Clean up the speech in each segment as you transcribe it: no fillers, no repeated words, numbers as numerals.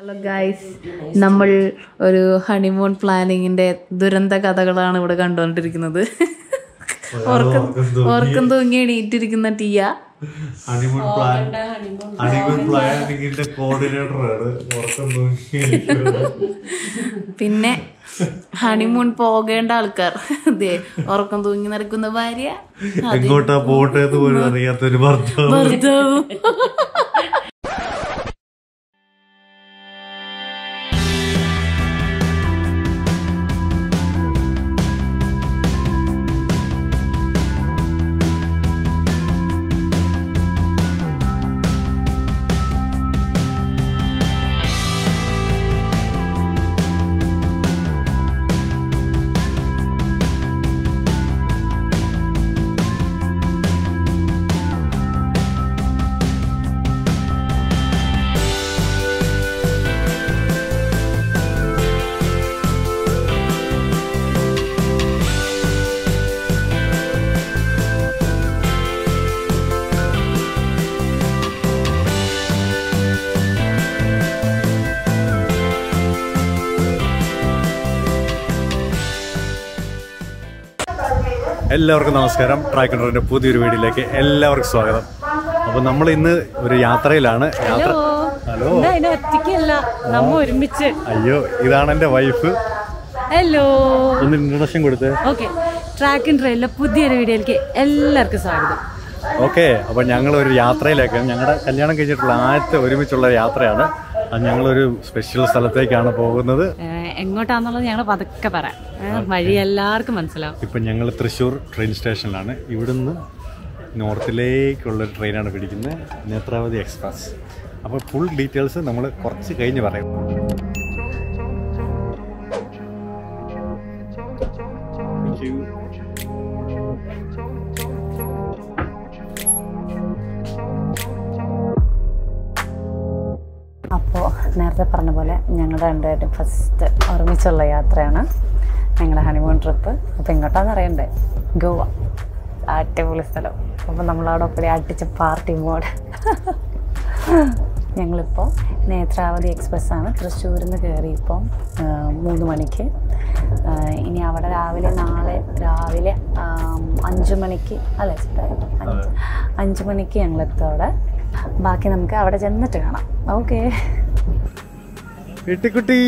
Hello guys, നമ്മൾ ഒരു honeymoon പ്ലാനിങ്ങിന്റെ ദുരന്ത കഥകളാണ് ഇവിടെ കണ്ടുകൊണ്ടിരിക്കുന്നത്. ഓർക്കം തൂങ്ങി എണീറ്റിരിക്കുന്ന ടിയ ഹണിമൂൺ പ്ലാനിങ്ങിന്റെ കോർഡിനേറ്ററാണ്. പിന്നെ ഹണിമൂൺ പോകേണ്ട ആൾക്കാർ, ഉറക്കം തൂങ്ങി നടക്കുന്ന ഭാര്യ, എങ്ങോട്ടാ പോട്ടെന്ന് പോലും അറിയാത്തൊരു ഭർത്താവ്. എല്ലാവർക്കും നമസ്കാരം. ട്രാക്നറിന്റെ പുതിയൊരു വീഡിയോയിലേക്ക് എല്ലാവർക്കും സ്വാഗതം. അപ്പൊ നമ്മൾ ഇന്ന് ഒരു യാത്രയിലാണ്. ഹലോ, ഒരുമിച്ച്. അയ്യോ, ഇതാണ് എന്റെ വൈഫ്. ഹലോ, ഒന്ന് ഇൻട്രൊഡക്ഷൻ കൊടുത്തേ. ഓക്കെ, ട്രാക്ക് ആൻഡ് ട്രെയിലിലെ പുതിയൊരു വീഡിയോയിലേക്ക് എല്ലാവർക്കും സ്വാഗതം. ഓക്കെ, അപ്പൊ ഞങ്ങളൊരു യാത്രയിലേക്ക്, ഞങ്ങളുടെ കല്യാണം കഴിഞ്ഞിട്ടുള്ള ആദ്യത്തെ ഒരുമിച്ചുള്ള യാത്രയാണ്. ഞങ്ങളൊരു സ്പെഷ്യൽ സ്ഥലത്തേക്കാണ് പോകുന്നത്. എങ്ങോട്ടാന്നുള്ളത് ഞങ്ങൾ പതുക്കെ പറയാം, വഴി എല്ലാവർക്കും മനസ്സിലാവും. ഇപ്പം ഞങ്ങൾ തൃശ്ശൂർ ട്രെയിൻ സ്റ്റേഷനിലാണ്. ഇവിടുന്ന് നോർത്തിലേക്കുള്ളൊരു ട്രെയിനാണ് പിടിക്കുന്നത്, നേത്രാവതി എക്സ്പ്രസ്. അപ്പോൾ ഫുൾ ഡീറ്റെയിൽസ് നമ്മൾ കുറച്ച് കഴിഞ്ഞ് പറയും. അപ്പോൾ നേരത്തെ പറഞ്ഞ പോലെ ഞങ്ങളുടെ രണ്ടുപേരും ഫസ്റ്റ് ഒരുമിച്ചുള്ള യാത്രയാണ് ഞങ്ങളുടെ ഹണിമൂൺ ട്രിപ്പ്. അപ്പോൾ എങ്ങോട്ടാന്ന് അറിയണ്ടേ? ഗോവ, അടിപൊളി സ്ഥലം. അപ്പോൾ നമ്മളവിടെ ഒപ്പടി അടിച്ച പാർട്ടി മോഡ്. ഞങ്ങളിപ്പോൾ നേത്രാവതി എക്സ്പ്രസ്സാണ് തൃശ്ശൂരിൽ നിന്ന് കയറി ഇപ്പം 3 മണിക്ക്. ഇനി അവിടെ നാളെ രാവിലെ 5 മണിക്ക്, അല്ലേ 5 മണിക്ക് ഞങ്ങളെത്തും അവിടെ. ബാക്കി നമുക്ക് അവിടെ ചെന്നിട്ട് കാണാം. ഓക്കെ. കുട്ടി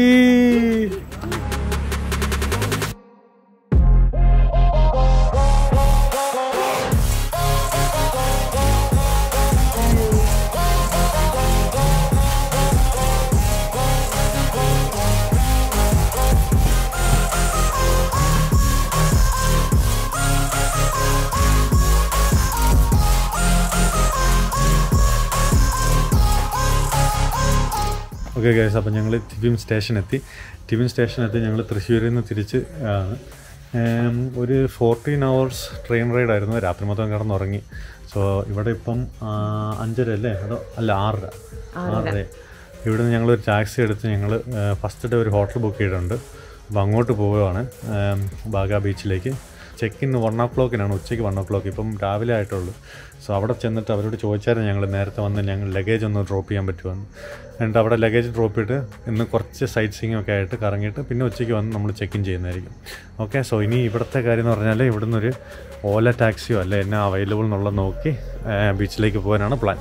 ഓക്കെ ഗൈസ്, അപ്പം ഞങ്ങൾ തിവിം സ്റ്റേഷനെത്തി. ഞങ്ങൾ തൃശ്ശൂരിൽ നിന്ന് തിരിച്ച് ഒരു 14 hours ട്രെയിൻ റൈഡായിരുന്നു. രാത്രി മൊത്തം കിടന്നുറങ്ങി. സോ ഇവിടെ ഇപ്പം 5:30 അല്ലേ, അതോ അല്ല 6:30. ഇവിടുന്ന് ഞങ്ങളൊരു ടാക്സി എടുത്ത് ഞങ്ങൾ ഫസ്റ്റ് ഡേ ഒരു ഹോട്ടൽ ബുക്ക് ചെയ്തിട്ടുണ്ട്. അപ്പോൾ അങ്ങോട്ട് പോവുകയാണ്, ബാഗ ബീച്ചിലേക്ക്. ചെക്ക് ഇൻ 1 o'clock, ഉച്ചയ്ക്ക് 1 o'clock. ഇപ്പം രാവിലെ ആയിട്ടുള്ളൂ. സോ അവിടെ ചെന്നിട്ട് അവരോട് ചോദിച്ചായിരുന്നു ഞങ്ങൾ നേരത്തെ വന്ന് ഞങ്ങൾ ലഗേജ് ഒന്ന് ഡ്രോപ്പ് ചെയ്യാൻ പറ്റുമെന്ന്. എന്നിട്ട് അവിടെ ലഗേജ് ഡ്രോപ്പ് ചെയ്തിട്ട് ഇന്ന് കുറച്ച് സൈറ്റ് സീയിങ് ഒക്കെ ആയിട്ട് കറങ്ങിയിട്ട് പിന്നെ ഉച്ചയ്ക്ക് വന്ന് നമ്മൾ ചെക്ക് ഇൻ ചെയ്യുന്നതായിരിക്കും. ഓക്കെ. സോ ഇനി ഇവിടുത്തെ കാര്യം എന്ന് പറഞ്ഞാൽ ഇവിടുന്ന് ഒരു ഓല ടാക്സിയോ അല്ലെ എന്നെ അവൈലബിൾ എന്നുള്ളത് നോക്കി ബീച്ചിലേക്ക് പോകാനാണ് പ്ലാൻ.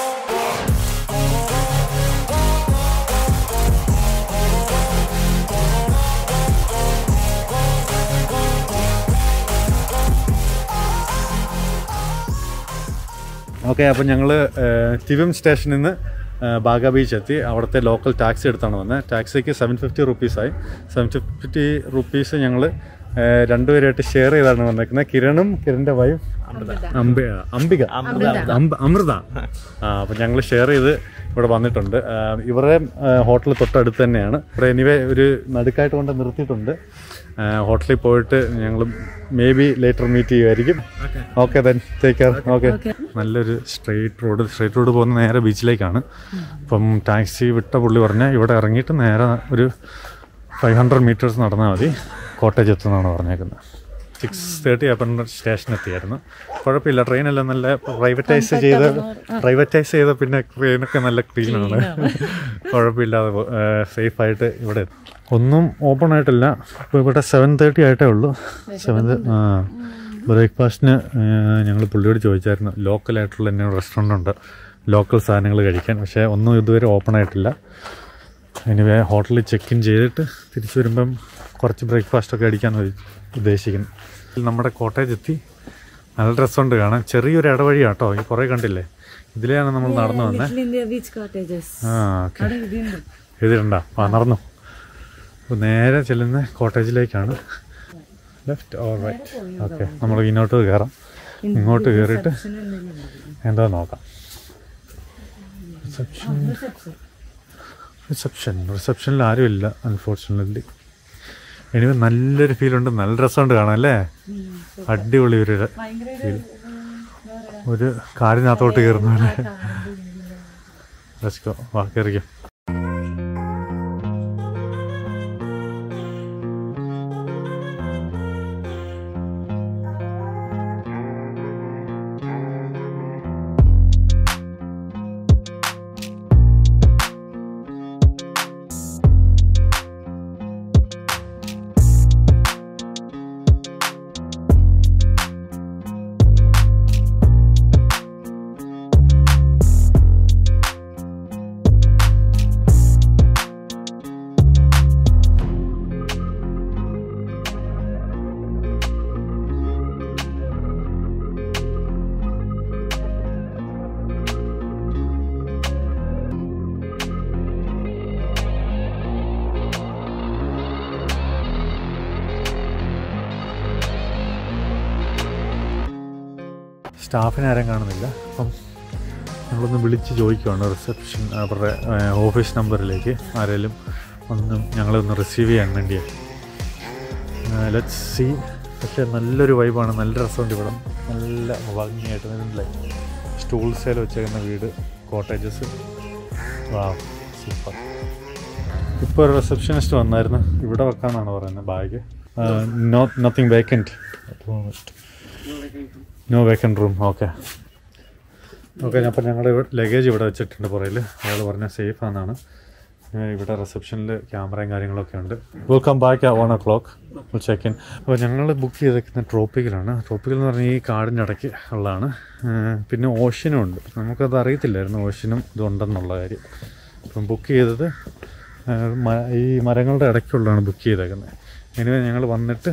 ഓക്കെ, അപ്പം ഞങ്ങൾ തിവിം സ്റ്റേഷനിൽ നിന്ന് ബാഗ ബീച്ച് എത്തി. അവിടുത്തെ ലോക്കൽ ടാക്സി എടുത്താണ് വന്നത്. ടാക്സിക്ക് 750 rupees-ആയി. 750 rupees ഞങ്ങൾ രണ്ടുപേരായിട്ട് ഷെയർ ചെയ്താണ് വന്നേക്കുന്നത്. കിരണിൻ്റെ വൈഫ് അമൃത. അപ്പം ഞങ്ങൾ ഷെയർ ചെയ്ത് ഇവിടെ വന്നിട്ടുണ്ട്. ഇവരുടെ ഹോട്ടൽ തൊട്ടടുത്ത് തന്നെയാണ്. ഇവിടെ എനിവേ ഒരു നടുക്കായിട്ട് കൊണ്ട് നിർത്തിയിട്ടുണ്ട്. ഹോട്ടലിൽ പോയിട്ട് ഞങ്ങൾ മേ ബി ലേറ്റർ മീറ്റ് ചെയ്യുമായിരിക്കും. Okay, then take care. Okay. നല്ലൊരു സ്ട്രെയിറ്റ് റോഡ് പോകുന്ന നേരെ ബീച്ചിലേക്കാണ്. അപ്പം ടാക്സി വിട്ട പുള്ളി പറഞ്ഞാൽ ഇവിടെ ഇറങ്ങിയിട്ട് നേരെ ഒരു 500 meters നടന്നാൽ മതി കോട്ടേജ് എത്തുന്നതാണ് പറഞ്ഞേക്കുന്നത്. 6:30 ആയപ്പോൾ സ്റ്റേഷൻ എത്തിയായിരുന്നു. കുഴപ്പമില്ല, ട്രെയിനെല്ലാം നല്ല പ്രൈവറ്റൈസ് ചെയ്ത പിന്നെ ട്രെയിനൊക്കെ നല്ല ക്ലീനാണ്. കുഴപ്പമില്ലാതെ സേഫായിട്ട് ഇവിടെ ഒന്നും ഓപ്പൺ ആയിട്ടില്ല. ഇപ്പോൾ ഇവിടെ 7:30 ആയിട്ടേ ഉള്ളൂ. ബ്രേക്ക്ഫാസ്റ്റിന് ഞങ്ങൾ പുള്ളിയോട് ചോദിച്ചായിരുന്നു ലോക്കലായിട്ടുള്ള തന്നെ റെസ്റ്റോറൻ്റ് ഉണ്ട് ലോക്കൽ സാധനങ്ങൾ കഴിക്കാൻ, പക്ഷേ ഒന്നും ഇതുവരെ ഓപ്പൺ ആയിട്ടില്ല. എനിവേ ഹോട്ടലിൽ ചെക്ക് ഇൻ ചെയ്തിട്ട് തിരിച്ചു വരുമ്പം കുറച്ച് ബ്രേക്ക്ഫാസ്റ്റൊക്കെ അടിക്കാമെന്ന് ഉദ്ദേശിക്കുന്നു. നമ്മുടെ കോട്ടേജ് എത്തി. നല്ല രസമുണ്ട് കാണാൻ. ചെറിയൊരു ഇടവഴിയാണ് കേട്ടോ, ഈ കുറേ കണ്ടില്ലേ, ഇതിലെയാണ് നമ്മൾ നടന്നു വന്നത്. ഓക്കെ, ഇതിലുണ്ടോ? നടന്നു. അപ്പോൾ നേരെ ചെല്ലുന്ന കോട്ടേജിലേക്കാണ്. Left or right? ഓക്കെ, നമ്മൾ ഇങ്ങോട്ട് കയറാം. ഇങ്ങോട്ട് കയറിയിട്ട് എന്താ നോക്കാം. റിസപ്ഷനിൽ ആരുമില്ല അൺഫോർച്ചുനേറ്റ്ലി. എനിക്ക് നല്ലൊരു ഫീലുണ്ട്, നല്ല രസമുണ്ട് കാണാൻ അല്ലേ. അടിപൊളി ഒരു ഫീൽ, ഒരു കാടിനകത്തോട്ട് കയറുന്ന പോലെ. വാ കയറിക്കോ. സ്റ്റാഫിനെ ആരും കാണുന്നില്ല. അപ്പം ഞങ്ങളൊന്ന് വിളിച്ച് ചോദിക്കുവാണ് റിസപ്ഷൻ അവരുടെ ഓഫീസ് നമ്പറിലേക്ക് ആരെങ്കിലും ഞങ്ങളൊന്ന് റിസീവ് ചെയ്യാൻ വേണ്ടിയാണ്. Let's see. പക്ഷേ നല്ലൊരു വൈബാണ്, നല്ല രസമുണ്ട് ഇവിടെ, നല്ല ഭംഗിയായിട്ട് ഇതിൻ്റെ സ്റ്റൂൾസേൽ വെച്ചേക്കുന്ന വീട്, കോട്ടേജസ്. വാ സൂപ്പർ. ഇപ്പോൾ ഒരു റിസപ്ഷനിസ്റ്റ് വന്നായിരുന്നു, ഇവിടെ വെക്കാമെന്നാണ് പറയുന്നത് bag. Nothing vacant, no vacant room. Okay, അപ്പോൾ ഞങ്ങളുടെ ലഗേജ് ഇവിടെ വെച്ചിട്ടുണ്ട് പുറയിൽ. അയാൾ പറഞ്ഞാൽ സേഫ് ആണെന്നാണ്. ഇവിടെ റിസപ്ഷനിൽ ക്യാമറയും കാര്യങ്ങളൊക്കെ ഉണ്ട്. Welcome back at 1 o'clock check in. അപ്പോൾ ഞങ്ങൾ ബുക്ക് ചെയ്തേക്കുന്നത് ട്രോപ്പിക്കലാണ്. ട്രോപ്പിക്കൽ എന്ന് പറഞ്ഞാൽ ഈ കാടിൻ്റെ ഇടയ്ക്ക് ഉള്ളതാണ്. പിന്നെ ഓഷ്യനും ഉണ്ട്. നമുക്കത് അറിയത്തില്ലായിരുന്നു ഓഷ്യനും ഇതുണ്ടെന്നുള്ള കാര്യം. അപ്പം ബുക്ക് ചെയ്തത് ഈ മരങ്ങളുടെ ഇടയ്ക്കുള്ളതാണ് ബുക്ക് ചെയ്തേക്കുന്നത്. എനിവേ ഞങ്ങൾ വന്നിട്ട്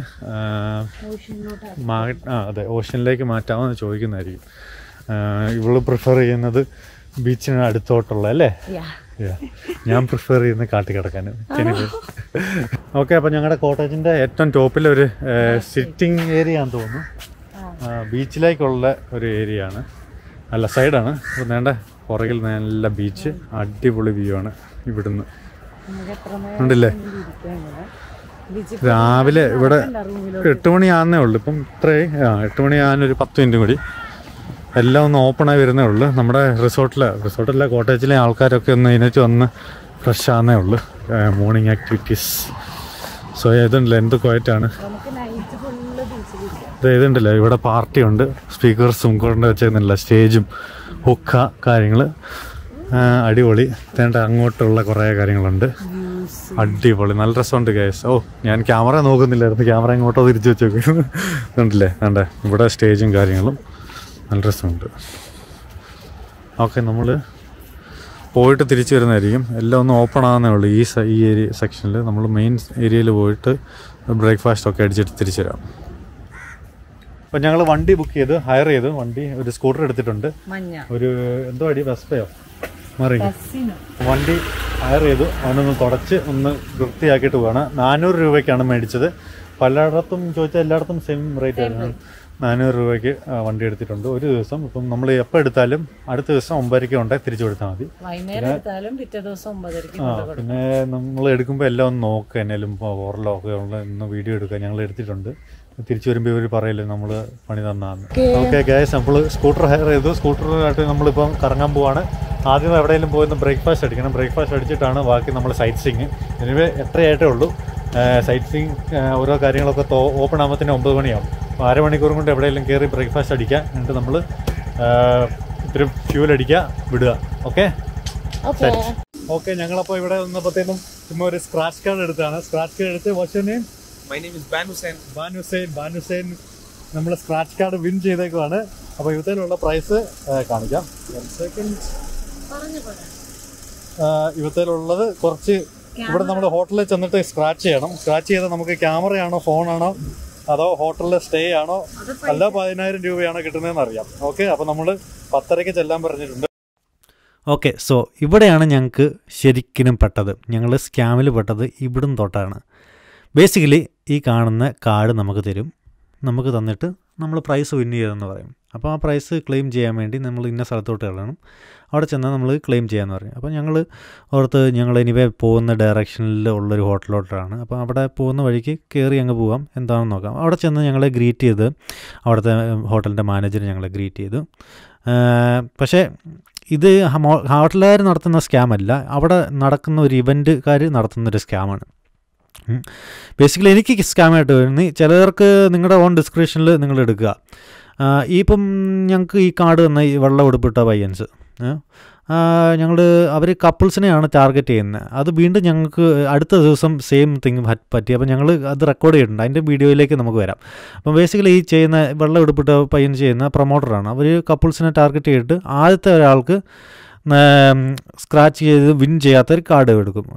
അതെ ഓഷ്യനിലേക്ക് മാറ്റാമെന്ന് ചോദിക്കുന്നതായിരിക്കും. ഇവള് പ്രിഫർ ചെയ്യുന്നത് ബീച്ചിന് അടുത്തോട്ടുള്ള അല്ലേ? ഞാൻ പ്രിഫർ ചെയ്യുന്നത് കാട്ടി കിടക്കാൻ. ഓക്കെ, അപ്പോൾ ഞങ്ങളുടെ കോട്ടേജിൻ്റെ ഏറ്റവും ടോപ്പിലൊരു സിറ്റിംഗ് ഏരിയ ആണെന്ന് തോന്നുന്നു. ബീച്ചിലേക്കുള്ള ഒരു ഏരിയ ആണ്, അല്ല സൈഡാണ്. അപ്പോൾ നേണ്ട പുറകിൽ നല്ല ബീച്ച്, അടിപൊളി വ്യൂ ആണ് ഇവിടുന്ന്. ഉണ്ടല്ലേ? രാവിലെ ഇവിടെ 8 മണിയാകുന്നേ ഉള്ളൂ. ഇപ്പം ഇത്രയും 8 മണിയാകാനൊരു 10 മിനിറ്റും കൂടി. എല്ലാം ഒന്ന് ഓപ്പണായി വരുന്നേ ഉള്ളൂ. നമ്മുടെ റിസോർട്ടിലെ കോട്ടേജിലെ ആൾക്കാരൊക്കെ ഒന്ന് ഇതിനകത്ത് വന്ന് ഫ്രഷ് ആകുന്നേ ഉള്ളൂ. Morning activities. സോ ഇതുണ്ടല്ലോ എന്ത് ക്വയറ്റാണ്. ഇതുണ്ടല്ലോ ഇവിടെ പാർട്ടിയുണ്ട്, സ്പീക്കേഴ്സും കൊണ്ട് വെച്ചേക്കുന്നില്ല, സ്റ്റേജും ഹുക്ക കാര്യങ്ങൾ. അടിപൊളി. തേണ്ട അങ്ങോട്ടുള്ള കുറേ കാര്യങ്ങളുണ്ട്. അടിപൊളി, നല്ല രസമുണ്ട് ഗൈസ്. ഞാൻ ക്യാമറ നോക്കുന്നില്ലായിരുന്നു, ക്യാമറ ഇങ്ങോട്ടോ തിരിച്ചു വെച്ചേക്കുന്നു. കണ്ടില്ലേ? വേണ്ട ഇവിടെ സ്റ്റേജും കാര്യങ്ങളും നല്ല രസമുണ്ട്. ഓക്കെ, നമ്മൾ പോയിട്ട് തിരിച്ചു വരുന്നതായിരിക്കും. എല്ലാം ഒന്ന് ഓപ്പൺ ആകുന്നേ ഉള്ളൂ ഈ ഏരിയ സെക്ഷനിൽ. നമ്മൾ മെയിൻ ഏരിയയിൽ പോയിട്ട് ബ്രേക്ക്ഫാസ്റ്റൊക്കെ അടിച്ചിട്ട് തിരിച്ചു വരാം. അപ്പോൾ ഞങ്ങൾ വണ്ടി ബുക്ക് ചെയ്ത് ഹയർ ചെയ്തു. ഒരു സ്കൂട്ടർ എടുത്തിട്ടുണ്ട്. ഒരു എന്തോ അടി വെസ്പയോ മാറി വണ്ടി ഹയർ ചെയ്തു. അവനൊന്ന് തുടച്ച് ഒന്ന് വൃത്തിയാക്കിയിട്ട് പോവാണ്. 400 രൂപയ്ക്കാണ് മേടിച്ചത്. പലയിടത്തും ചോദിച്ചാൽ എല്ലായിടത്തും സെയിം റേറ്റ് ആയിരുന്നു. 400 രൂപയ്ക്ക് വണ്ടി എടുത്തിട്ടുണ്ട് ഒരു ദിവസം. ഇപ്പം നമ്മൾ എപ്പോൾ എടുത്താലും അടുത്ത ദിവസം 9:00 കൊണ്ടേ തിരിച്ചു കൊടുത്താൽ മതി. പിന്നെ നമ്മൾ എടുക്കുമ്പോൾ എല്ലാം ഒന്ന് നോക്കുക, എന്നാലും ഓറലൊക്കെ ഒന്ന് വീഡിയോ എടുക്കുക. ഞങ്ങൾ എടുത്തിട്ടുണ്ട്. തിരിച്ചു വരുമ്പോൾ ഇവർ പറയില്ലേ നമ്മൾ പണി തന്നാന്ന്. ഓക്കെ ഗൈസ്, നമ്മൾ സ്കൂട്ടർ ഹയർ ചെയ്തു. സ്കൂട്ടറായിട്ട് നമ്മളിപ്പം കറങ്ങാൻ പോവാണ്. ആദ്യം എവിടെയെങ്കിലും പോയി ബ്രേക്ക്ഫാസ്റ്റ് അടിക്കണം. ബ്രേക്ക്ഫാസ്റ്റ് അടിച്ചിട്ടാണ് ബാക്കി നമ്മൾ സൈറ്റ് സീയിങ്. എനിവേ 8:30 ഉള്ളൂ. സൈറ്റ് സീയിങ് ഓരോ കാര്യങ്ങളൊക്കെ ഓപ്പൺ ആകുമ്പോഴത്തേന് 9 മണിയാവും. അപ്പോൾ അരമണിക്കൂറും കൊണ്ട് എവിടെയെങ്കിലും കയറി ബ്രേക്ക്ഫാസ്റ്റ് അടിക്കുക, എന്നിട്ട് നമ്മൾ ഇത്തിരി ഫ്യൂൽ അടിക്കുക, വിടുക. Okay okay. ഞങ്ങളപ്പോൾ ഇവിടെ വന്നപ്പോഴത്തേനും ചുമ്മാ ഒരു സ്ക്രാച്ച് കാർഡ് എടുത്താണ്. സ്ക്രാച്ച് കാർഡ് എടുത്ത് what's your name? My name is Ban Hussain. Ban Hussain നമ്മൾ സ്ക്രാച്ച് കാർഡ് വിൻ ചെയ്തേക്കുവാണ്. അപ്പോൾ ഇവത്തേലുള്ള പ്രൈസ് കാണിക്കാം. 1 സെക്കൻഡ്. ഇവത്തേലുള്ളത് കുറച്ച് ഇവിടെ നമ്മൾ ഹോട്ടലിൽ ചെന്നിട്ട് സ്ക്രാച്ച് ചെയ്യണം. സ്ക്രാച്ച് ചെയ്താൽ നമുക്ക് ക്യാമറയാണോ ഫോണാണോ അതോ ഹോട്ടലിലെ സ്റ്റേ ആണോ അല്ല 10,000 രൂപയാണോ കിട്ടുന്നതെന്ന് അറിയാം. ഓക്കെ, അപ്പോൾ നമ്മൾ 10:30 ചെല്ലാൻ പറഞ്ഞിട്ടുണ്ട്. ഓക്കെ, സോ ഇവിടെയാണ് ഞങ്ങൾക്ക് ശരിക്കും പെട്ടത്. ഞങ്ങൾ സ്കാമിൽ പെട്ടത് ഇവിടുന്ന് തൊട്ടാണ്. ബേസിക്കലി ഈ കാണുന്ന കാർഡ് നമുക്ക് തരും. നമുക്ക് തന്നിട്ട് നമ്മൾ പ്രൈസ് വിൻ ചെയ്തെന്ന് പറയും. അപ്പോൾ ആ പ്രൈസ് ക്ലെയിം ചെയ്യാൻ വേണ്ടി നമ്മൾ ഇന്ന സ്ഥലത്തോട്ട് കളയണം. അവിടെ ചെന്നാൽ നമ്മൾ ക്ലെയിം ചെയ്യാമെന്ന് പറയും. അപ്പോൾ ഞങ്ങൾ ഓർത്ത് ഞങ്ങൾ എനിവേ പോകുന്ന ഡയറക്ഷനിൽ ഉള്ളൊരു ഹോട്ടലോട്ടാണ്. അപ്പോൾ അവിടെ പോകുന്ന വഴിക്ക് കയറി അങ്ങ് പോകാം, എന്താണെന്ന് നോക്കാം. അവിടെ ചെന്ന് ഞങ്ങളെ ഗ്രീറ്റ് ചെയ്ത് അവിടുത്തെ ഹോട്ടലിൻ്റെ മാനേജർ ഞങ്ങളെ ഗ്രീറ്റ് ചെയ്തു. പക്ഷേ ഇത് ഹോട്ടലുകാർ നടത്തുന്ന സ്കാമല്ല, അവിടെ നടക്കുന്ന ഒരു ഇവൻറ്റുകാർ നടത്തുന്നൊരു സ്കാമാണ്. ബേസിക്കലി എനിക്ക് സ്കാമായിട്ട് വരുന്നത് ചിലർക്ക് നിങ്ങളുടെ ഓൺ ഡിസ്ക്രിപ്ഷനിൽ നിങ്ങൾ എടുക്കുക. ഇപ്പം ഞങ്ങൾക്ക് ഈ കാർഡ് തന്ന ഈ വെള്ളം ഉടുപ്പിട്ട പയ്യൻസ് അവർ കപ്പിൾസിനെയാണ് ടാർഗറ്റ് ചെയ്യുന്നത്. അത് വീണ്ടും ഞങ്ങൾക്ക് അടുത്ത ദിവസം സെയിം തിങ് പറ്റി. അപ്പോൾ ഞങ്ങൾ അത് റെക്കോർഡ് ചെയ്തിട്ടുണ്ട്. അതിൻ്റെ വീഡിയോയിലേക്ക് നമുക്ക് വരാം. അപ്പം ബേസിക്കലി ഈ ചെയ്യുന്ന വെള്ളം ഉടുപ്പിട്ട പയ്യൻ ചെയ്യുന്ന പ്രൊമോട്ടറാണ്. അവർ കപ്പിൾസിനെ ടാർഗറ്റ് ചെയ്തിട്ട് ആദ്യത്തെ ഒരാൾക്ക് സ്ക്രാച്ച് ചെയ്ത് വിൻ ചെയ്യാത്തൊരു കാർഡ് എടുക്കും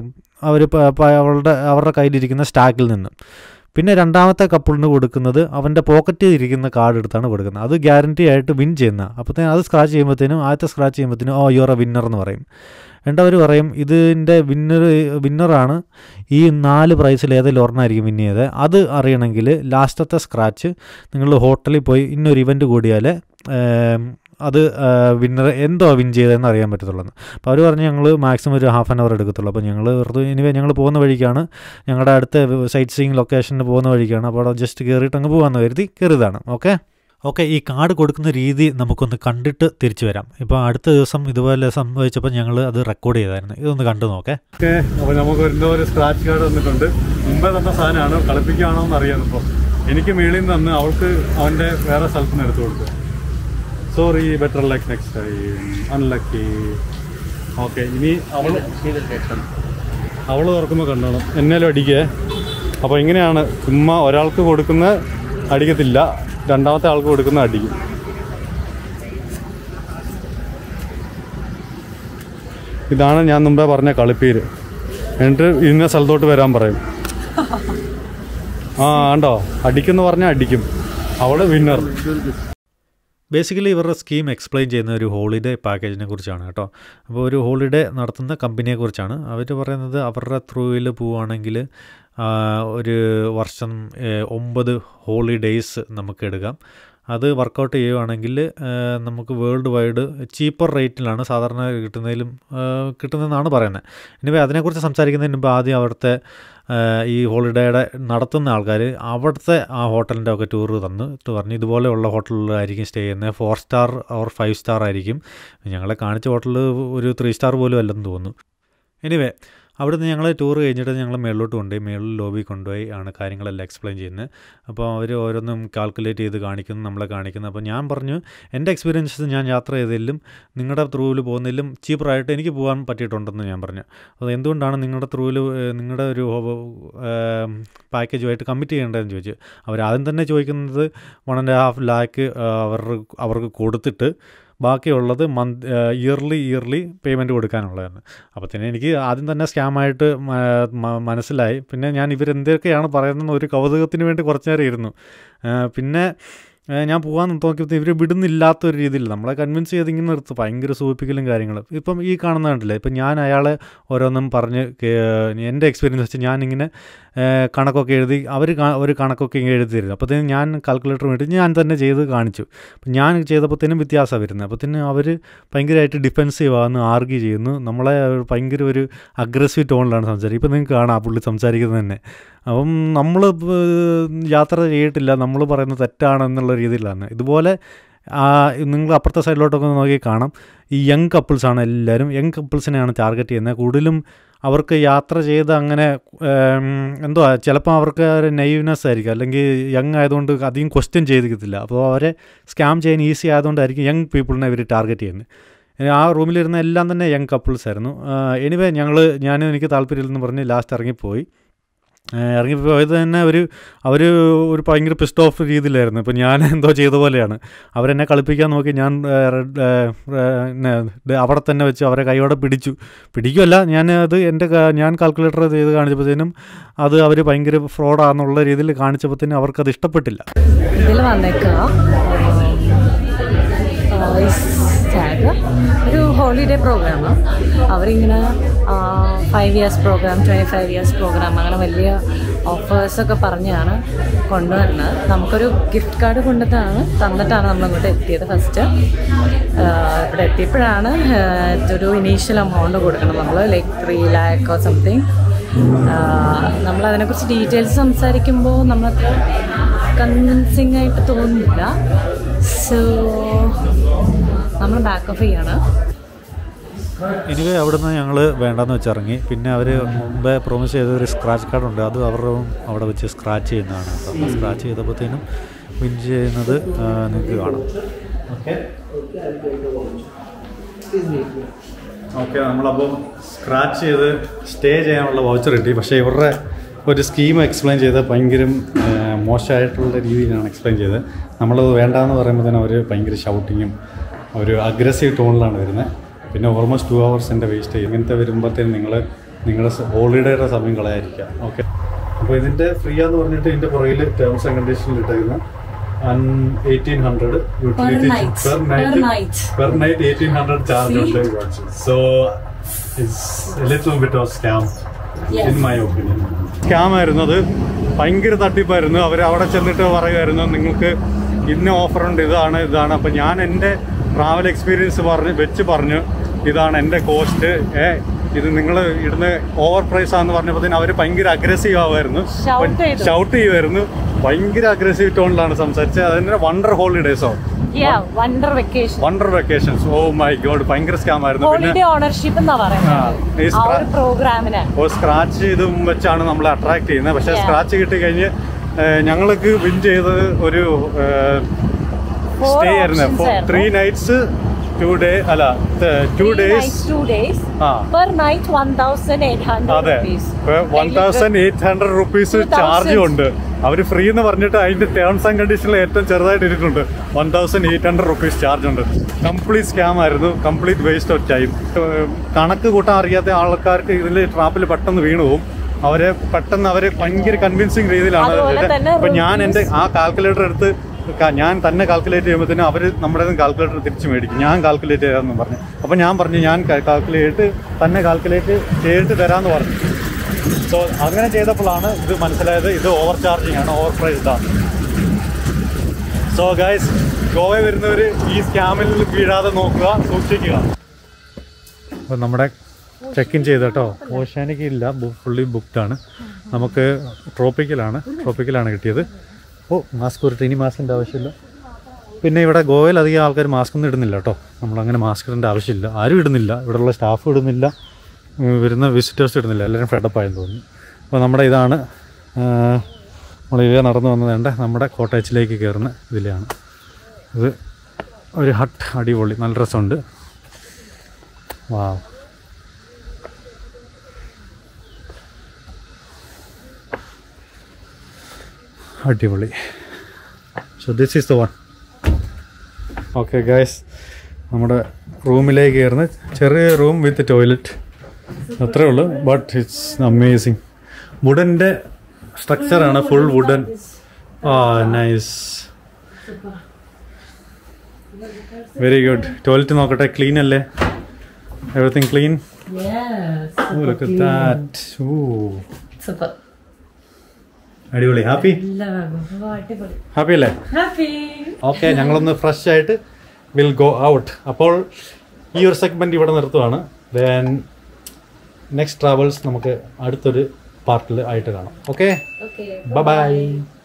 അവരുടെ കയ്യിലിരിക്കുന്ന സ്റ്റാക്കിൽ നിന്ന്. പിന്നെ രണ്ടാമത്തെ കപ്പിളിന് കൊടുക്കുന്നത് അവൻ്റെ പോക്കറ്റിൽ ഇരിക്കുന്ന കാർഡ് എടുത്താണ് കൊടുക്കുന്നത്. അത് ഗ്യാരണ്ടി ആയിട്ട് വിൻ ചെയ്യുന്ന. അപ്പോഴത്തേനും അത് സ്ക്രാച്ച് ചെയ്യുമ്പോഴത്തേനും ആദ്യത്തെ സ്ക്രാച്ച് ചെയ്യുമ്പോഴത്തേനും യുവർ എ വിന്നർ എന്ന് പറയും. രണ്ടവർ പറയും ഇതിൻ്റെ വിന്നറാണ് ഈ 4 പ്രൈസിൽ ഏതെങ്കിലും ഒരെണ്ണമായിരിക്കും വിൻ ചെയ്തത്. അത് അറിയണമെങ്കിൽ ലാസ്റ്റത്തെ സ്ക്രാച്ച് നിങ്ങൾ ഹോട്ടലിൽ പോയി ഇന്നൊരു ഇവൻറ്റ് കൂടിയാൽ അത് വിന്നർ എന്തോ വിൻ ചെയ്തതെന്ന് അറിയാൻ പറ്റത്തുള്ളൂ. അപ്പോൾ അവർ പറഞ്ഞ് ഞങ്ങൾ മാക്സിമം ഒരു ഹാഫ് ആൻ അവർ എടുക്കത്തുള്ളൂ. അപ്പോൾ ഞങ്ങൾ വെറുതെ ഞങ്ങൾ പോകുന്ന വഴിക്കാണ്, ഞങ്ങളുടെ അടുത്ത സൈറ്റ് സീയിങ് ലൊക്കേഷനിൽ പോകുന്ന വഴിക്കാണ്. അപ്പോൾ അവിടെ ജസ്റ്റ് കയറിയിട്ട് അങ്ങ് പോകാമെന്ന് കരുതി കയറിയതാണ്. ഓക്കെ, ഈ കാർഡ് കൊടുക്കുന്ന രീതി നമുക്കൊന്ന് കണ്ടിട്ട് തിരിച്ചു വരാം. ഇപ്പോൾ അടുത്ത ദിവസം ഇതുപോലെ സംഭവിച്ചപ്പോൾ ഞങ്ങൾ അത് റെക്കോർഡ് ചെയ്തായിരുന്നു. ഇതൊന്ന് കണ്ടു നോക്കേ. ഓക്കെ, അപ്പോൾ നമുക്ക് എന്തോ ഒരു സ്ക്രാച്ച് കാർഡ് വന്നിട്ടുണ്ട്. മുമ്പേ തന്ന സാധനമാണ്, കളിപ്പിക്കുകയാണോ എന്ന് അറിയാം. ഇപ്പോൾ എനിക്ക് മേളിൽ നിന്ന് തന്ന് അവൾക്ക് അവൻ്റെ വേറെ സ്ഥലത്ത് നിന്ന് എടുത്തു കൊടുത്തു. Sorry, better luck next time. Unlucky. Okay, ഇനി അവൾ തുറക്കുമ്പോൾ കണ്ടോണം, എന്നാലും അടിക്കേ. അപ്പോൾ ഇങ്ങനെയാണ്, ചുമ്മാ ഒരാൾക്ക് കൊടുക്കുന്ന അടിക്കത്തില്ല, രണ്ടാമത്തെ ആൾക്ക് കൊടുക്കുന്ന അടിക്കും. ഇതാണ് ഞാൻ മുമ്പേ പറഞ്ഞ കളിപ്പീര്. എന്നിട്ട് ഇന്ന സ്ഥലത്തോട്ട് വരാൻ പറയും. ഉണ്ടോ, അടിക്കുമെന്ന് പറഞ്ഞാൽ അടിക്കും. അവൾ വിന്നർ. ബേസിക്കലി ഇവരുടെ സ്കീം എക്സ്പ്ലെയിൻ ചെയ്യുന്ന ഒരു ഹോളിഡേ പാക്കേജിനെ കുറിച്ചാണ് കേട്ടോ. അപ്പോൾ ഒരു ഹോളിഡേ നടത്തുന്ന കമ്പനിയെക്കുറിച്ചാണ് അവർ പറയുന്നത്. അവരുടെ ത്രൂവിൽ പോവുകയാണെങ്കിൽ ഒരു വർഷം 9 ഹോളിഡേയ്സ് നമുക്ക് എടുക്കാം. അത് വർക്കൗട്ട് ചെയ്യുകയാണെങ്കിൽ നമുക്ക് വേൾഡ് വൈഡ് ചീപ്പർ റേറ്റിലാണ് സാധാരണ കിട്ടുന്നതെന്നാണ് പറയുന്നത്. ഇനിവേ അതിനെക്കുറിച്ച് സംസാരിക്കുന്നതിന് മുമ്പ് ആദ്യം അവിടുത്തെ ഈ ഹോളിഡേയുടെ നടത്തുന്ന ആൾക്കാർ അവിടുത്തെ ആ ഹോട്ടലിൻ്റെ ഒക്കെ ടൂർ തന്നിട്ട് പറഞ്ഞു ഇതുപോലെയുള്ള ഹോട്ടലിലായിരിക്കും സ്റ്റേ ചെയ്യുന്നത്. 4 സ്റ്റാർ ഓർ 5 സ്റ്റാർ ആയിരിക്കും. ഞങ്ങളെ കാണിച്ച ഹോട്ടൽ ഒരു 3 സ്റ്റാർ പോലും അല്ലെന്ന് തോന്നുന്നു. എനിവേ അവിടുന്ന് ഞങ്ങൾ ടൂർ കഴിഞ്ഞിട്ട് ഞങ്ങൾ മേളിലോട്ട് കൊണ്ടുപോയി, മേളിൽ ലോബി കൊണ്ടുപോയി ആണ് കാര്യങ്ങളെല്ലാം എക്സ്പ്ലെയിൻ ചെയ്യുന്നത്. അപ്പോൾ അവർ ഓരോന്നും കാൽക്കുലേറ്റ് ചെയ്ത് കാണിക്കുന്നു, നമ്മളെ കാണിക്കുന്നു. അപ്പോൾ ഞാൻ പറഞ്ഞു എൻ്റെ എക്സ്പീരിയൻസ് ഞാൻ യാത്ര ചെയ്തതിലും നിങ്ങളുടെ ത്രൂവിൽ പോകുന്നതിലും ചീപ്പറായിട്ട് എനിക്ക് പോകാൻ പറ്റിയിട്ടുണ്ടെന്ന് ഞാൻ പറഞ്ഞു. അത് എന്തുകൊണ്ടാണ് നിങ്ങളുടെ ത്രൂവിൽ നിങ്ങളുടെ ഒരു പാക്കേജുമായിട്ട് കമ്മിറ്റ് ചെയ്യേണ്ടതെന്ന് ചോദിച്ചു. അവരാദ്യം തന്നെ ചോദിക്കുന്നത് 1.5 ലാക്ക് അവർക്ക് കൊടുത്തിട്ട് ബാക്കിയുള്ളത് ഇയർലി പേയ്മെൻറ്റ് കൊടുക്കാനുള്ളതാണ്. അപ്പോൾ തന്നെ എനിക്ക് ആദ്യം തന്നെ സ്കാമായിട്ട് മനസ്സിലായി. പിന്നെ ഞാൻ ഇവരെന്തൊക്കെയാണ് പറയുന്നത് ഒരു കൗതുകത്തിന് വേണ്ടി കുറച്ച് നേരം ഇരുന്നു. പിന്നെ ഞാൻ പോകാൻ നോക്കിയപ്പോൾ ഇവർ വിടുന്നില്ലാത്തൊരു രീതിയിൽ നമ്മളെ കൺവിൻസ് ചെയ്ത് ഇങ്ങനെ നിർത്തും. ഭയങ്കര സൂചിപ്പിക്കലും കാര്യങ്ങളും. ഇപ്പം ഈ കാണുന്ന കണ്ടില്ലേ, ഇപ്പം ഞാൻ അയാളെ ഓരോന്നും പറഞ്ഞ് എൻ്റെ എക്സ്പീരിയൻസ് വെച്ച് ഞാനിങ്ങനെ കണക്കൊക്കെ എഴുതി ഒരു കണക്കൊക്കെ എഴുതി തരുന്നു. അപ്പോഴത്തേനും ഞാൻ കാൽക്കുലേറ്റർ വേണ്ടി ഞാൻ തന്നെ ചെയ്ത് കാണിച്ചു. അപ്പം ഞാൻ ചെയ്തപ്പോഴത്തേനും വ്യത്യാസമാണ് വരുന്നത്. അപ്പോഴത്തേനും അവർ ഭയങ്കരമായിട്ട് ഡിഫെൻസീവ് ആകുന്നു, ആർഗ്യൂ ചെയ്യുന്നു. നമ്മളെ ഭയങ്കര ഒരു അഗ്രസീവ് ടോണിലാണ് സംസാരിക്കുന്നത്. ഇപ്പം നിങ്ങൾക്ക് കാണാം പുള്ളി സംസാരിക്കുന്നത് തന്നെ. അപ്പം നമ്മൾ യാത്ര ചെയ്തിട്ടില്ല, നമ്മൾ പറയുന്നത് തെറ്റാണെന്നുള്ള രീതിയിലാണ്. ഇതുപോലെ നിങ്ങൾ അപ്പുറത്തെ സൈഡിലോട്ടൊക്കെ നോക്കി കാണാം, ഈ യങ് കപ്പിൾസാണ് എല്ലാവരും. യങ് കപ്പിൾസിനെയാണ് ടാർഗറ്റ് ചെയ്യുന്നത്. കൂടുതലും അവർക്ക് യാത്ര ചെയ്ത് അങ്ങനെ എന്തുവാ ചിലപ്പോൾ അവർക്ക് ഒരു നെയ്വ്നെസ് ആയിരിക്കും, അല്ലെങ്കിൽ യങ് ആയതുകൊണ്ട് അധികം ക്വസ്റ്റ്യൻ ചെയ്തിരിക്കത്തില്ല. അപ്പോൾ അവരെ സ്കാം ചെയ്യാൻ ഈസി ആയതുകൊണ്ടായിരിക്കും യങ് പീപ്പിളിനെ ഇവർ ടാർഗറ്റ് ചെയ്യുന്നത്. ആ റൂമിലിരുന്ന എല്ലാം തന്നെ യങ് കപ്പിൾസ് ആയിരുന്നു. എനിവേ എനിക്ക് താല്പര്യമില്ലെന്ന് പറഞ്ഞ് ലാസ്റ്റ് ഇറങ്ങിപ്പോയത് തന്നെ അവർ ഒരു ഭയങ്കര പിസ്റ്റ് ഓഫ് രീതിയിലായിരുന്നു. ഇപ്പോൾ ഞാൻ എന്തോ ചെയ്ത പോലെയാണ്. അവരെന്നെ കളിപ്പിക്കാൻ നോക്കി. ഞാൻ അവിടെ തന്നെ വെച്ച് അവരെ കൈയോടെ പിടിക്കുമല്ല, ഞാൻ കാൽക്കുലേറ്റർ ചെയ്ത് കാണിച്ചപ്പോഴത്തേനും അത് അവർ ഭയങ്കര ഫ്രോഡാണെന്നുള്ള രീതിയിൽ കാണിച്ചപ്പോഴത്തേനും അവർക്കത് ഇഷ്ടപ്പെട്ടില്ല. ഇതിൽ വന്നേക്കുക ഒരു ഹോളിഡേ പ്രോഗ്രാമാണ്. അവരിങ്ങനെ 5 years പ്രോഗ്രാം, 25 years പ്രോഗ്രാം, അങ്ങനെ വലിയ ഓഫേഴ്സൊക്കെ പറഞ്ഞാണ് കൊണ്ടുവരുന്നത്. നമുക്കൊരു ഗിഫ്റ്റ് കാർഡ് തന്നിട്ടാണ് നമ്മളിങ്ങോട്ട് എത്തിയത്. ഫസ്റ്റ് ഇവിടെ എത്തിയപ്പോഴാണ് ഒരു ഇനീഷ്യൽ എമൗണ്ട് കൊടുക്കണം നമ്മൾ, ലൈക്ക് 3 lakh or സംതിങ്. നമ്മളതിനെക്കുറിച്ച് ഡീറ്റെയിൽസ് സംസാരിക്കുമ്പോൾ നമ്മളത്ര കൺവിൻസിങ് ആയിട്ട് തോന്നുന്നില്ല. സോ നമ്മൾ ബാക്ക് ഓഫ് ചെയ്യാണ്. എനിവേ അവിടുന്ന് ഞങ്ങൾ വേണ്ടെന്ന് വെച്ചിറങ്ങി. പിന്നെ അവർ മുമ്പേ പ്രോമിസ് ചെയ്ത ഒരു സ്ക്രാച്ച് കാർഡുണ്ട്, അത് അവരുടെ അവിടെ വെച്ച് സ്ക്രാച്ച് ചെയ്യുന്നതാണ്. അപ്പോൾ സ്ക്രാച്ച് ചെയ്തപ്പോഴത്തേനും വിൻ ചെയ്യുന്നത് നിങ്ങൾക്ക് കാണാം. ഓക്കെ നമ്മളപ്പം സ്ക്രാച്ച് ചെയ്ത് സ്റ്റേ ചെയ്യാനുള്ള വൗച്ചർ കിട്ടി. പക്ഷേ ഇവരുടെ ഒരു സ്കീം എക്സ്പ്ലെയിൻ ചെയ്ത് ഭയങ്കര മോശമായിട്ടുള്ള രീതിയിലാണ് എക്സ്പ്ലെയിൻ ചെയ്തത്. നമ്മളത് വേണ്ടാന്ന് പറയുമ്പോഴത്തേനും അവർ ഭയങ്കര ഷൗട്ടിങ്ങും ഒരു അഗ്രസീവ് ടോണിലാണ് വരുന്നത്. പിന്നെ ഓൾമോസ്റ്റ് 2 hours എൻ്റെ വേസ്റ്റ് ചെയ്യും. ഇങ്ങനത്തെ വരുമ്പോഴത്തേനും നിങ്ങളുടെ ഹോളിഡേയുടെ സമയം കളയായിരിക്കുക. ഓക്കെ, അപ്പോൾ ഇതിൻ്റെ ഫ്രീ ആന്ന് പറഞ്ഞിട്ട് ഇതിൻ്റെ പുറകിൽ ടേംസ് ആൻഡ് കണ്ടീഷനിൽ ഇട്ടേക്കുന്ന 1800 യൂട്ടിലിറ്റി പെർ നൈറ്റ് 1800 ചാർജ് ഉണ്ട്. So it's a little bit of scam in my opinion. Scam ആയിരുന്നു അത്, ഭയങ്കര തട്ടിപ്പായിരുന്നു. അവർ അവിടെ ചെന്നിട്ട് പറയുമായിരുന്നു നിങ്ങൾക്ക് ഇന്ന ഓഫറുണ്ട്, ഇതാണ്. അപ്പം ഞാൻ എൻ്റെ ട്രാവൽ എക്സ്പീരിയൻസ് പറഞ്ഞു ഇതാണ് എൻ്റെ കോസ്റ്റ്, ഇത് നിങ്ങൾ ഇടുന്ന ഓവർ പ്രൈസ് ആണെന്ന് പറഞ്ഞപ്പോഴത്തേന് അവർ ഭയങ്കര അഗ്രസീവ് ആവുമായിരുന്നു, ഷൗട്ട് ചെയ്യുമായിരുന്നു. ഭയങ്കര അഗ്രസീവ് ടോണിലാണ് സംസാരിച്ചത്. അതിൻ്റെ വണ്ടർ ഹോളിഡേസോ wonder vacations. Oh my god, ഭയങ്കര സ്കാം ആയിരുന്നു. സ്ക്രാച്ച് ഇതും വെച്ചാണ് നമ്മളെ അട്രാക്ട് ചെയ്യുന്നത്. പക്ഷേ സ്ക്രാച്ച് കിട്ടിക്കഴിഞ്ഞ് ഞങ്ങൾക്ക് വിൻ ചെയ്തത് ഒരു സ്റ്റേ ആയിരുന്നു. 3 nights 2 days അല്ല 2 days per night 1,800 അതെ, 1,800 rupees ചാർജും ഉണ്ട്. അവർ ഫ്രീ എന്ന് പറഞ്ഞിട്ട് അതിന്റെ ടേംസ് ആൻഡ് കണ്ടീഷനിൽ ഏറ്റവും ചെറുതായിട്ട് ഇട്ടിട്ടുണ്ട് 1,800 rupees ചാർജ് ഉണ്ട്. കംപ്ലീറ്റ് സ്കാം ആയിരുന്നു, കംപ്ലീറ്റ് വേസ്റ്റ് ഓഫ് ടൈം. കണക്ക് കൂട്ടാൻ അറിയാത്ത ആൾക്കാർക്ക് ഇതിൽ ട്രാപ്പിൽ പെട്ടെന്ന് വീണു പോകും. അവരെ ഭയങ്കര കൺവിൻസിങ് രീതിയിലാണ്. അപ്പൊ ഞാൻ എൻ്റെ ആ കാൽക്കുലേറ്റർ എടുത്ത് ഞാൻ തന്നെ കാൽക്കുലേറ്റ് ചെയ്യുമ്പോഴത്തേനും അവർ നമ്മുടെ കാൽക്കുലേറ്റർ തിരിച്ച് മേടിക്കും. ഞാൻ കാൽക്കുലേറ്റ് ചെയ്യാമെന്ന് പറഞ്ഞു. അപ്പോൾ ഞാൻ പറഞ്ഞു ഞാൻ തന്നെ കാൽക്കുലേറ്റ് ചെയ്തിട്ട് തരാമെന്ന് പറഞ്ഞു. സോ അങ്ങനെ ചെയ്തപ്പോഴാണ് ഇത് മനസ്സിലായത്, ഇത് ഓവർ ചാർജിങ് ആണ്, ഓവർ പ്രൈസ്ഡ് ആണ്. സോ ഗൈസ്, ഗോവ വരുന്നവർ ഈ സ്കാമിൽ വീഴാതെ നോക്കുക, സൂക്ഷിക്കുക. അപ്പോൾ നമ്മുടെ ചെക്ക് ഇൻ ചെയ്ത് കേട്ടോ. ഓഷ്യാനിക് ഇല്ല, ഫുള്ളി ബുക്ക്ഡാണ്. നമുക്ക് ട്രോപ്പിക്കലാണ് കിട്ടിയത്. മാസ്ക് ഇട്ട്, ഇനി മാസ്കിൻ്റെ ആവശ്യമില്ല. പിന്നെ ഇവിടെ ഗോവയിൽ അധികം ആൾക്കാർ മാസ്ക് ഒന്നും ഇടുന്നില്ല കേട്ടോ. നമ്മളങ്ങനെ മാസ്ക് ഇടേണ്ട ആവശ്യമില്ല, ആരും ഇടുന്നില്ല. ഇവിടെയുള്ള സ്റ്റാഫ് ഇടുന്നില്ല, വരുന്ന വിസിറ്റേഴ്സ് ഇടുന്നില്ല, എല്ലാവരും ഫെഡപ്പായെന്ന് തോന്നുന്നു. അപ്പോൾ നമ്മുടെ ഇതാണ് നമ്മളിതിലെ നടന്നു വന്നതേണ്ട നമ്മുടെ കോട്ടേജിലേക്ക് കയറുന്ന ഇതിലാണ്. ഇത് ഒരു ഹട്ട്, അടിപൊളി, നല്ല രസമുണ്ട്. വാവ്, അടിപൊളി. So this is the one. Okay guys, നമ്മുടെ റൂമിലേക്ക് കയറുന്ന ചെറിയ റൂം വിത്ത് ടോയ്ലറ്റ്, അത്രേ ഉള്ളൂ. But it's amazing. വുഡൻ്റെ സ്ട്രക്ചറാണ്, full wooden. Nice, very good. Toilet നോക്കട്ടെ, ക്ലീൻ അല്ലേ? Everything clean. Look at that. Super. അടിപൊളി. ഹാപ്പി അല്ലേ? ഓക്കെ, ഞങ്ങളൊന്ന് ഫ്രഷ് ആയിട്ട് വിൽ ഗോ ഔട്ട്. അപ്പോൾ ഈ ഒരു സെഗ്മെൻറ്റ് ഇവിടെ നിർത്തുവാണ്. ദെൻ നെക്സ്റ്റ് ട്രാവൽസ് നമുക്ക് അടുത്തൊരു പാർട്ടിൽ ആയിട്ട് കാണാം. Okay, bye by.